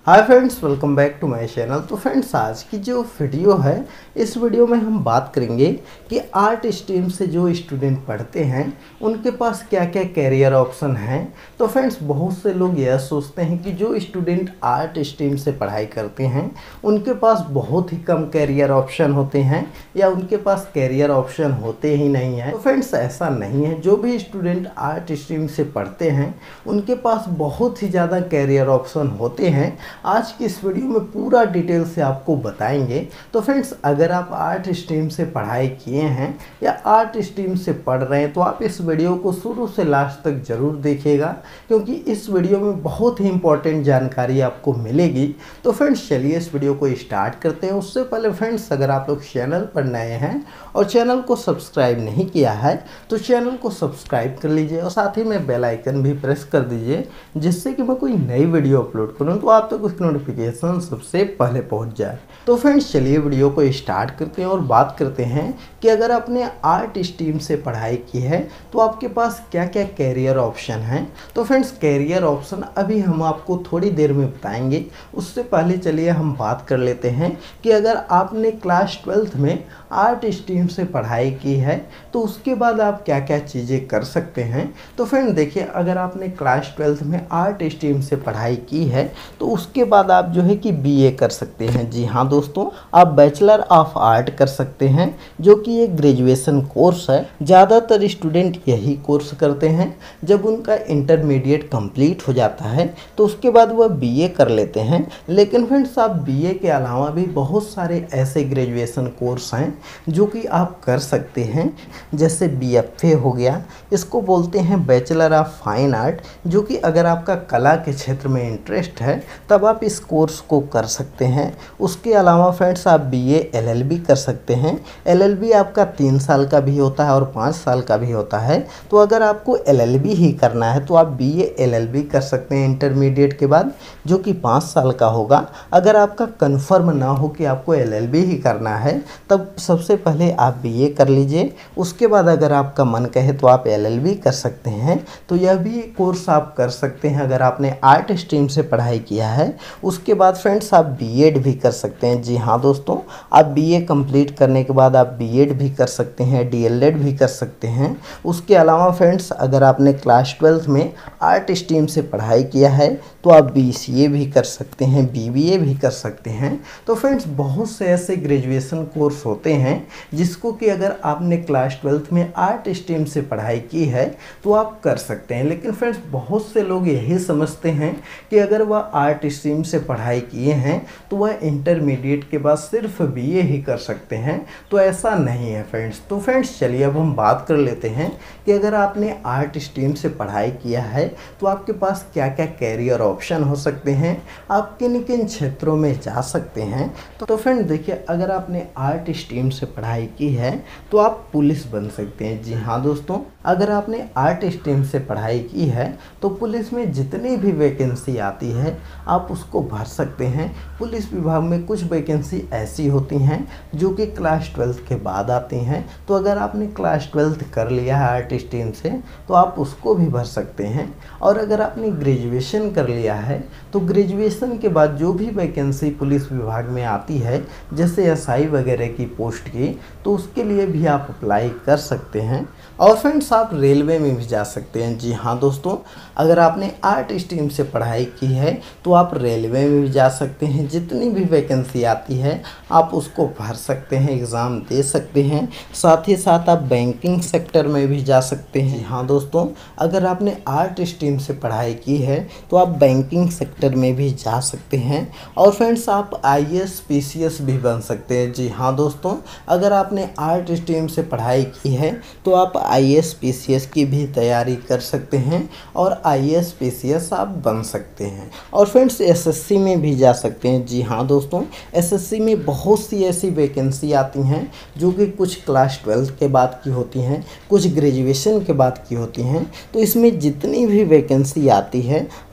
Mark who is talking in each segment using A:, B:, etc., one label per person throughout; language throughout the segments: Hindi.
A: Hi friends, welcome back to my channel. तो फ्रेंड्स, आज की जो वीडियो है, इस वीडियो में हम बात करेंगे कि आर्ट स्ट्रीम से जो स्टूडेंट पढ़ते हैं उनके पास क्या क्या कैरियर ऑप्शन हैं। तो फ्रेंड्स, बहुत से लोग यह सोचते हैं कि जो स्टूडेंट आर्ट स्ट्रीम से पढ़ाई करते हैं उनके पास बहुत ही कम कैरियर ऑप्शन होते हैं या उनके पास कैरियर ऑप्शन होते ही नहीं हैं। तो फ्रेंड्स, ऐसा नहीं है। जो भी स्टूडेंट आर्ट स्ट्रीम से पढ़ते हैं उनके पास बहुत ही ज़्यादा कैरियर ऑप्शन होते हैं। आज की इस वीडियो में पूरा डिटेल से आपको बताएंगे। तो फ्रेंड्स, अगर आप आर्ट स्ट्रीम से पढ़ाई किए हैं या आर्ट स्ट्रीम से पढ़ रहे हैं तो आप इस वीडियो को शुरू से लास्ट तक ज़रूर देखिएगा, क्योंकि इस वीडियो में बहुत ही इंपॉर्टेंट जानकारी आपको मिलेगी। तो फ्रेंड्स, चलिए इस वीडियो को स्टार्ट करते हैं। उससे पहले फ्रेंड्स, अगर आप लोग चैनल पर नए हैं और चैनल को सब्सक्राइब नहीं किया है तो चैनल को सब्सक्राइब कर लीजिए और साथ ही में बेल आइकन भी प्रेस कर दीजिए, जिससे कि मैं कोई नई वीडियो अपलोड करूँ तो आप तक उसकी नोटिफिकेशन सबसे पहले पहुंच जाए। तो फ्रेंड्स, चलिए वीडियो को स्टार्ट करते हैं और बात करते हैं कि अगर आपने आर्ट स्ट्रीम से पढ़ाई की है तो आपके पास क्या क्या कैरियर ऑप्शन हैं। तो फ्रेंड्स, कैरियर ऑप्शन अभी हम आपको थोड़ी देर में बताएंगे। उससे पहले चलिए हम बात कर लेते हैं कि अगर आपने क्लास 12th में आर्ट स्ट्रीम से पढ़ाई की है तो उसके बाद आप क्या क्या चीज़ें कर सकते हैं। तो फ्रेंड देखिए, अगर आपने क्लास 12th में आर्ट स्ट्रीम से पढ़ाई की है तो उसके बाद आप जो है कि बीए कर सकते हैं। जी हाँ दोस्तों, आप बैचलर ऑफ आर्ट कर सकते हैं, जो कि एक ग्रेजुएशन कोर्स है। ज़्यादातर स्टूडेंट यही कोर्स करते हैं। जब उनका इंटरमीडिएट कंप्लीट हो जाता है तो उसके बाद वह बीए कर लेते हैं। लेकिन फ्रेंड्स, आप बीए के अलावा भी बहुत सारे ऐसे ग्रेजुएशन कोर्स हैं जो कि आप कर सकते हैं। जैसे बीएफए हो गया, इसको बोलते हैं बैचलर ऑफ फाइन आर्ट, जो कि अगर आपका कला के क्षेत्र में इंटरेस्ट है तब आप इस कोर्स को कर सकते हैं। उसके अलावा फ्रेंड्स, आप बीए एलएलबी कर सकते हैं। एलएलबी आपका 3 साल का भी होता है और 5 साल का भी होता है। तो अगर आपको एलएलबी ही करना है तो आप बीए एलएलबी कर सकते हैं इंटरमीडिएट के बाद, जो कि 5 साल का होगा। अगर आपका कन्फर्म ना हो कि आपको एलएलबी ही करना है तब सबसे पहले आप बीए कर लीजिए। उसके बाद अगर आपका मन कहे तो आप एलएलबी कर सकते हैं। तो यह भी कोर्स आप कर सकते हैं अगर आपने आर्ट स्ट्रीम से पढ़ाई किया है। उसके बाद फ्रेंड्स, आप बीएड भी कर सकते हैं। जी हाँ दोस्तों, आप बीए कंप्लीट करने के बाद आप बीएड भी कर सकते हैं, डीएलएड भी कर सकते हैं। उसके अलावा फ्रेंड्स, अगर आपने क्लास 12th में आर्ट स्ट्रीम से पढ़ाई किया है तो आप बीसीए भी कर सकते हैं, बीबीए भी कर सकते हैं। तो फ्रेंड्स, बहुत से ऐसे ग्रेजुएशन कोर्स होते हैं जिसको कि अगर आपने क्लास 12th में आर्ट स्ट्रीम से पढ़ाई की है तो आप कर सकते हैं। लेकिन फ्रेंड्स, बहुत से लोग यही समझते हैं कि अगर वह आर्ट स्ट्रीम से पढ़ाई किए हैं तो वह इंटरमीडिएट के बाद सिर्फ बीए ही कर सकते हैं। तो ऐसा नहीं है फ्रेंड्स। तो फ्रेंड्स, चलिए अब हम बात कर लेते हैं कि अगर आपने आर्ट स्ट्रीम से पढ़ाई किया है तो आपके पास क्या क्या कैरियर ऑप्शन हो सकते हैं, आप किन किन क्षेत्रों में जा सकते हैं। तो फ्रेंड देखिए, अगर आपने आर्ट स्ट्रीम से पढ़ाई की है तो आप पुलिस बन सकते हैं। जी हाँ दोस्तों, अगर आपने आर्ट स्ट्रीम से पढ़ाई की है तो पुलिस में जितनी भी वैकेंसी आती है आप उसको भर सकते हैं। पुलिस विभाग में कुछ वैकेंसी ऐसी होती हैं जो कि क्लास 12th के बाद आती हैं। तो अगर आपने क्लास 12th कर लिया है आर्ट स्ट्रीम से तो आप उसको भी भर सकते हैं। और अगर आपने ग्रेजुएशन कर लिया है तो ग्रेजुएशन के बाद जो भी वैकेंसी पुलिस विभाग में आती है, जैसे एसआई वगैरह की पोस्ट की, तो उसके लिए भी आप अप्लाई कर सकते हैं। और फ्रेंड्स, आप रेलवे में भी जा सकते हैं। जी हाँ दोस्तों, अगर आपने आर्ट स्ट्रीम से पढ़ाई की है तो आप रेलवे में भी जा सकते हैं। जितनी भी वैकेंसी आती है आप उसको भर सकते हैं, एग्ज़ाम दे सकते हैं। साथ ही साथ आप बैंकिंग सेक्टर में भी जा सकते हैं। हाँ दोस्तों, अगर आपने आर्ट स्ट्रीम से पढ़ाई की है तो आप बैंकिंग सेक्टर में भी जा सकते हैं। और फ्रेंड्स, आप आईएएस पीसीएस भी बन सकते हैं। जी हाँ दोस्तों, अगर आपने आर्ट स्ट्रीम से पढ़ाई की है तो आप आईएएस पीसीएस की भी तैयारी कर सकते हैं और आईएएस पीसीएस आप बन सकते हैं। और फ्रेंड्स, एसएससी में भी जा सकते हैं। जी हाँ दोस्तों, एसएससी में बहुत सी ऐसी वैकेंसी आती हैं जो कि कुछ क्लास 12th के बाद की होती हैं, कुछ ग्रेजुएशन के बाद की होती हैं। तो इसमें जितनी भी वैकेंसी आती है आप उन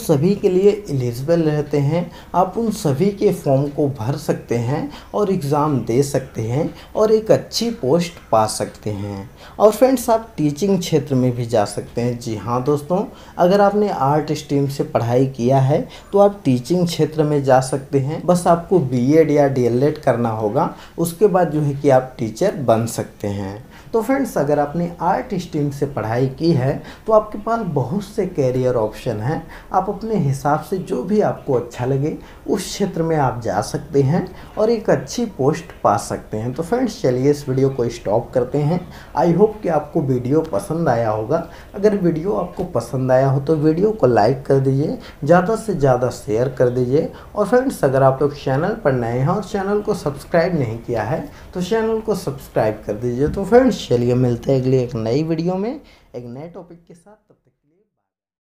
A: सभी के लिए एलिजिबल रहते हैं। आप उन सभी के फॉर्म को भर सकते हैं और एग्ज़ाम दे सकते हैं और एक अच्छी पोस्ट पा सकते हैं। और फ्रेंड्स, आप टीचिंग क्षेत्र में भी जा सकते हैं। जी हाँ दोस्तों, अगर आपने आर्ट स्ट्रीम से पढ़ाई किया है तो आप टीचिंग क्षेत्र में जा सकते हैं। बस आपको बीएड या डीएलएड करना होगा, उसके बाद जो है कि आप टीचर बन सकते हैं। तो फ्रेंड्स, अगर आपने आर्ट स्ट्रीम से पढ़ाई की है तो आपके पास बहुत से कैरियर ऑप्शन हैं। आप अपने हिसाब से जो भी आपको अच्छा लगे उस क्षेत्र में आप जा सकते हैं और एक अच्छी पोस्ट पा सकते हैं। तो फ्रेंड्स, चलिए इस वीडियो को स्टॉप करते हैं। आई होप कि आपको वीडियो पसंद आया होगा। अगर वीडियो आपको पसंद आया हो तो वीडियो को लाइक कर दीजिए, ज़्यादा से ज़्यादा शेयर कर दीजिए। और फ्रेंड्स, अगर आप लोग चैनल पर नए हैं और चैनल को सब्सक्राइब नहीं किया है तो चैनल को सब्सक्राइब कर दीजिए। तो फ्रेंड्स, चलिए मिलते हैं अगली एक नई वीडियो में एक नए टॉपिक के साथ।